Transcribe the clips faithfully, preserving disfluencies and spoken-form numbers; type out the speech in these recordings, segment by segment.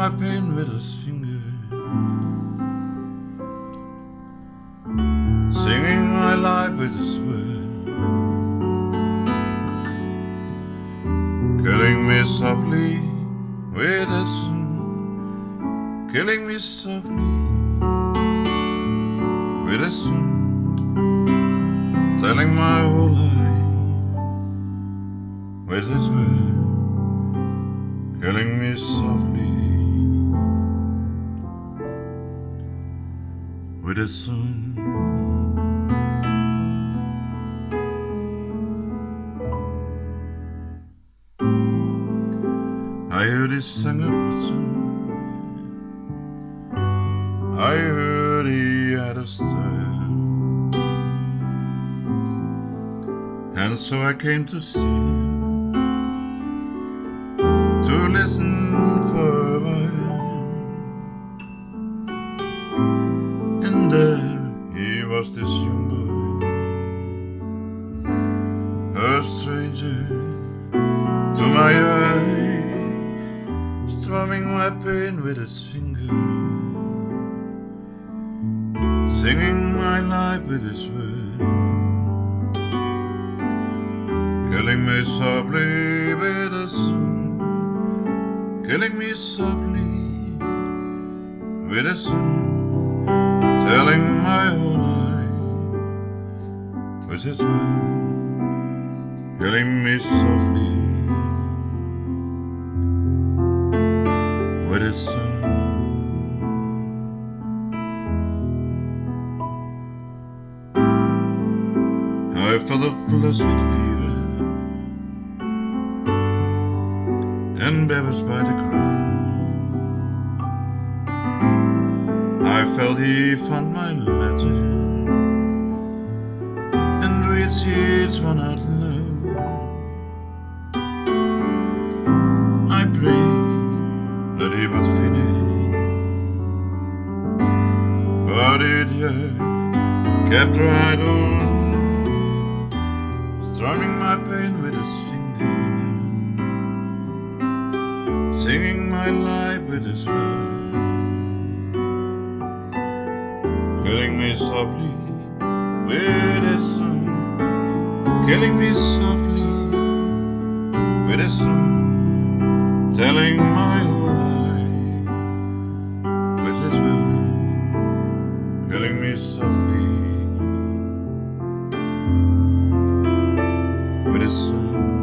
my pain with his finger, singing my life with his word, killing me softly with his song, killing me softly with his song, telling my whole life with his word, killing me softly with his song. I heard he sang a good song, I heard he had a style, and so I came to see him, to listen for a while. And there he was, this young boy, a stranger to my eye, strumming my pain with his finger, singing my life with his word, killing me softly with a song, killing me softly with a song, telling my whole life with his word, killing me softly with his song. I felt a flush with fever and embarrassed by the crowd. I felt he found my letter and reads each one out loud. I prayed that he would finish, but it yet kept right on, strumming my pain with his finger, singing my life with his word, killing me softly with his song, killing me softly with his song, telling my whole life with his word, killing me softly with his song.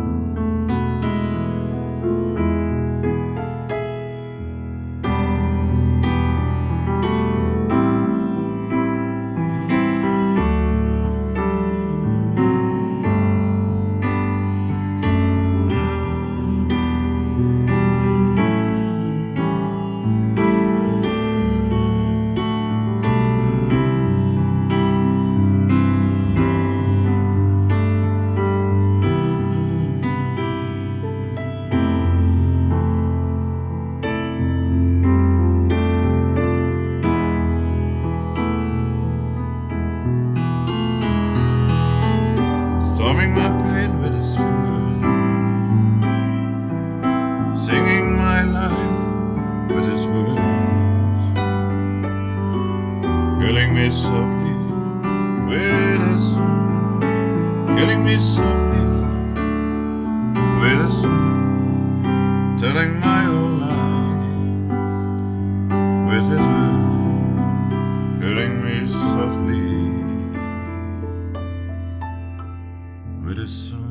Strumming my pain with his finger, singing my life with his words, killing me softly with his song, killing me softly with his song, telling my whole life with his word, killing me softly with a song.